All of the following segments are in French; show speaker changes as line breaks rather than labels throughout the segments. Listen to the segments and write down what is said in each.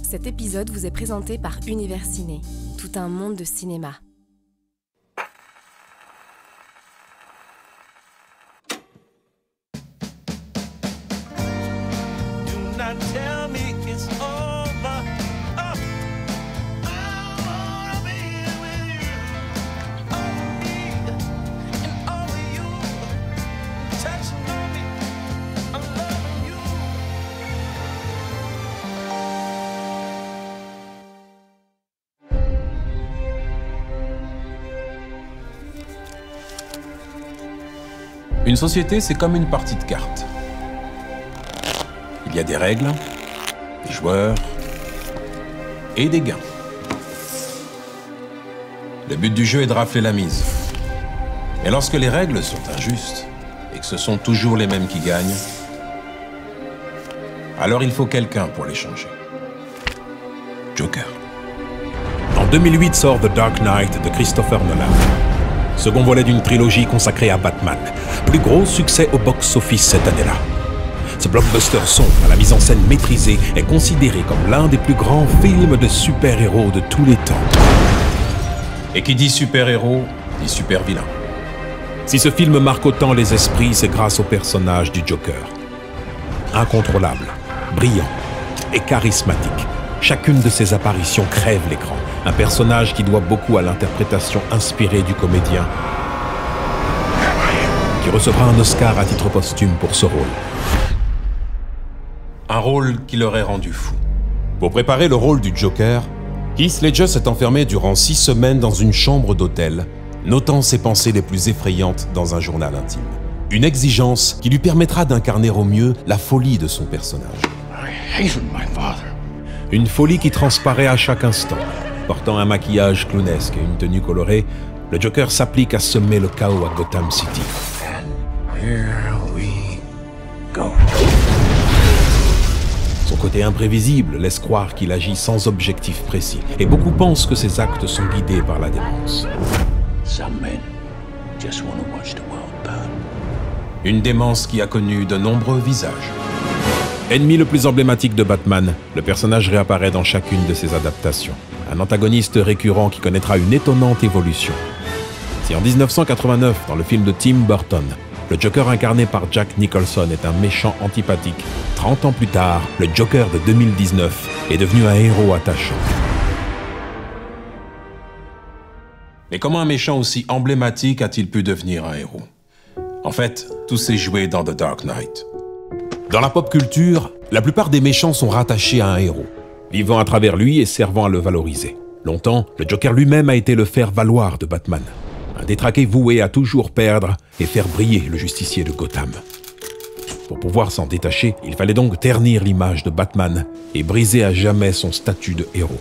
Cet épisode vous est présenté par Univers Ciné, tout un monde de cinéma.
Une société, c'est comme une partie de cartes. Il y a des règles, des joueurs et des gains. Le but du jeu est de rafler la mise. Mais lorsque les règles sont injustes et que ce sont toujours les mêmes qui gagnent, alors il faut quelqu'un pour les changer. Joker.
En 2008 sort The Dark Knight de Christopher Nolan. Second volet d'une trilogie consacrée à Batman. Plus gros succès au box-office cette année-là. Ce blockbuster sombre, à la mise en scène maîtrisée, est considéré comme l'un des plus grands films de super-héros de tous les temps.
Et qui dit super-héros, dit super-vilain.
Si ce film marque autant les esprits, c'est grâce au personnage du Joker. Incontrôlable, brillant et charismatique. Chacune de ses apparitions crève l'écran. Un personnage qui doit beaucoup à l'interprétation inspirée du comédien, qui recevra un Oscar à titre posthume pour ce rôle.
Un rôle qui l'aurait rendu fou.
Pour préparer le rôle du Joker, Heath Ledger s'est enfermé durant 6 semaines dans une chambre d'hôtel, notant ses pensées les plus effrayantes dans un journal intime. Une exigence qui lui permettra d'incarner au mieux la folie de son personnage.
Une folie qui transparaît à chaque instant. Portant un maquillage clownesque et une tenue colorée, le Joker s'applique à semer le chaos à Gotham City. Son côté imprévisible laisse croire qu'il agit sans objectif précis, et beaucoup pensent que ses actes sont guidés par la démence.
Une démence qui a connu de nombreux visages.
Ennemi le plus emblématique de Batman, le personnage réapparaît dans chacune de ses adaptations. Un antagoniste récurrent qui connaîtra une étonnante évolution. Si en 1989, dans le film de Tim Burton, le Joker incarné par Jack Nicholson est un méchant antipathique, 30 ans plus tard, le Joker de 2019 est devenu un héros attachant.
Mais comment un méchant aussi emblématique a-t-il pu devenir un héros? En fait, tout s'est joué dans The Dark Knight.
Dans la pop culture, la plupart des méchants sont rattachés à un héros,
vivant à travers lui et servant à le valoriser. Longtemps, le Joker lui-même a été le faire-valoir de Batman. Un détraqué voué à toujours perdre et faire briller le justicier de Gotham. Pour pouvoir s'en détacher, il fallait donc ternir l'image de Batman et briser à jamais son statut de héros.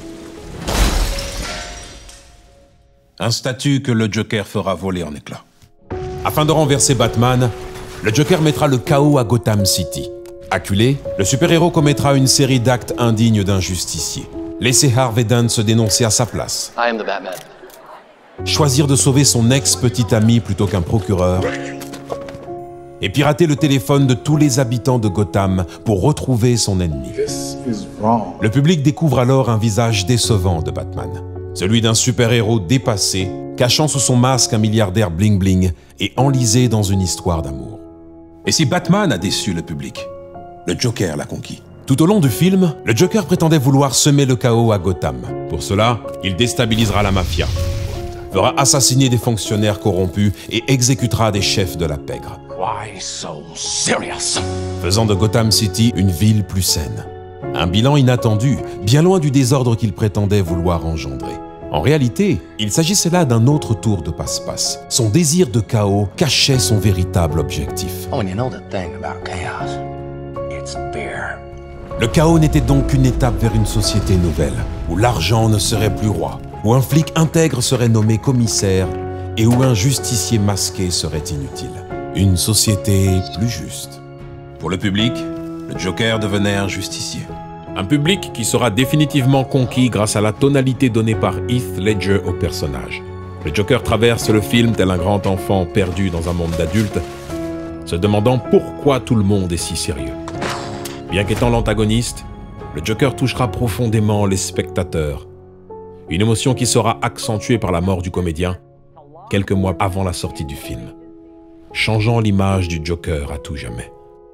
Un statut que le Joker fera voler en éclats.
Afin de renverser Batman, le Joker mettra le chaos à Gotham City. Acculé, le super-héros commettra une série d'actes indignes d'un justicier. Laisser Harvey Dent se dénoncer à sa place.
I am the Batman.
Choisir de sauver son ex-petit ami plutôt qu'un procureur. Et pirater le téléphone de tous les habitants de Gotham pour retrouver son ennemi. Le public découvre alors un visage décevant de Batman. Celui d'un super-héros dépassé, cachant sous son masque un milliardaire bling-bling et enlisé dans une histoire d'amour.
Et si Batman a déçu le public, le Joker l'a conquis.
Tout au long du film, le Joker prétendait vouloir semer le chaos à Gotham. Pour cela, il déstabilisera la mafia, fera assassiner des fonctionnaires corrompus et exécutera des chefs de la pègre. Faisant de Gotham City une ville plus saine. Un bilan inattendu, bien loin du désordre qu'il prétendait vouloir engendrer. En réalité, il s'agissait là d'un autre tour de passe-passe. Son désir de chaos cachait son véritable objectif. Le chaos n'était donc qu'une étape vers une société nouvelle, où l'argent ne serait plus roi, où un flic intègre serait nommé commissaire et où un justicier masqué serait inutile. Une société plus juste.
Pour le public, le Joker devenait un justicier.
Un public qui sera définitivement conquis grâce à la tonalité donnée par Heath Ledger au personnage. Le Joker traverse le film tel un grand enfant perdu dans un monde d'adultes, se demandant pourquoi tout le monde est si sérieux. Bien qu'étant l'antagoniste, le Joker touchera profondément les spectateurs. Une émotion qui sera accentuée par la mort du comédien quelques mois avant la sortie du film, changeant l'image du Joker à tout jamais.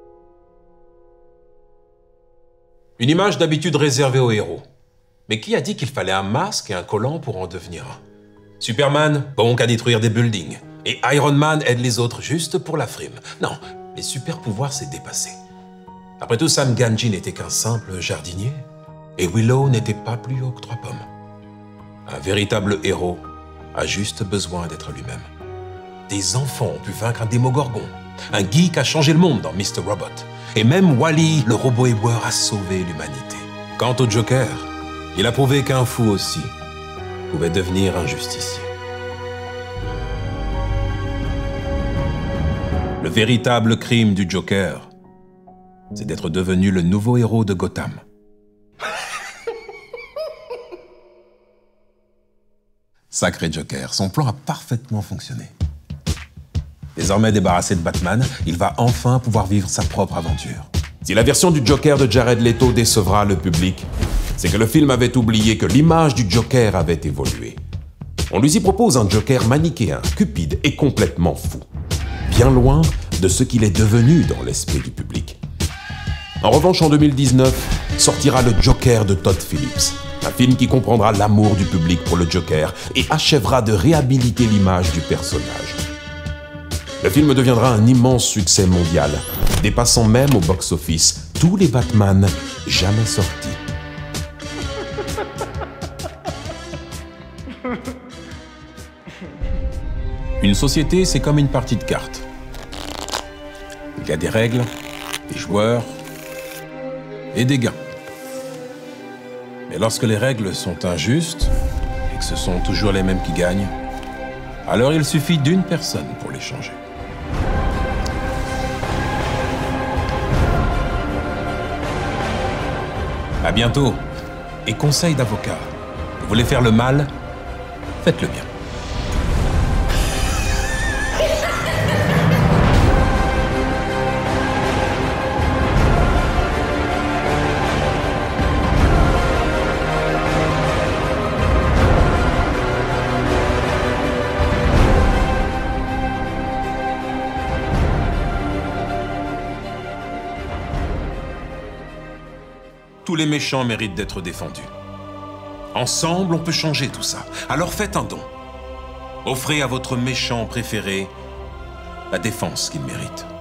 Une image d'habitude réservée aux héros. Mais qui a dit qu'il fallait un masque et un collant pour en devenir un? Superman, bon qu'à détruire des buildings. Et Iron Man aide les autres juste pour la frime. Non, les super-pouvoirs, c'est dépassé. Après tout, Sam Gamgee n'était qu'un simple jardinier. Et Willow n'était pas plus haut que 3 pommes. Un véritable héros a juste besoin d'être lui-même. Des enfants ont pu vaincre un démogorgon. Un geek a changé le monde dans Mr. Robot. Et même Wall-E, le robot éboueur, a sauvé l'humanité. Quant au Joker, il a prouvé qu'un fou aussi pouvait devenir un justicier. Le véritable crime du Joker, c'est d'être devenu le nouveau héros de Gotham. Sacré Joker, son plan a parfaitement fonctionné. Désormais débarrassé de Batman, il va enfin pouvoir vivre sa propre aventure.
Si la version du Joker de Jared Leto décevra le public, c'est que le film avait oublié que l'image du Joker avait évolué. On lui y propose un Joker manichéen, cupide et complètement fou. Bien loin de ce qu'il est devenu dans l'esprit du public. En revanche, en 2019, sortira le Joker de Todd Phillips. Un film qui comprendra l'amour du public pour le Joker et achèvera de réhabiliter l'image du personnage. Le film deviendra un immense succès mondial, dépassant même au box-office tous les Batman jamais sortis.
Une société, c'est comme une partie de cartes. Il y a des règles, des joueurs et des gains. Mais lorsque les règles sont injustes et que ce sont toujours les mêmes qui gagnent, alors il suffit d'une personne pour les changer. À bientôt. Et conseil d'avocat, vous voulez faire le mal, faites-le bien. Tous les méchants méritent d'être défendus. Ensemble, on peut changer tout ça. Alors faites un don. Offrez à votre méchant préféré la défense qu'il mérite.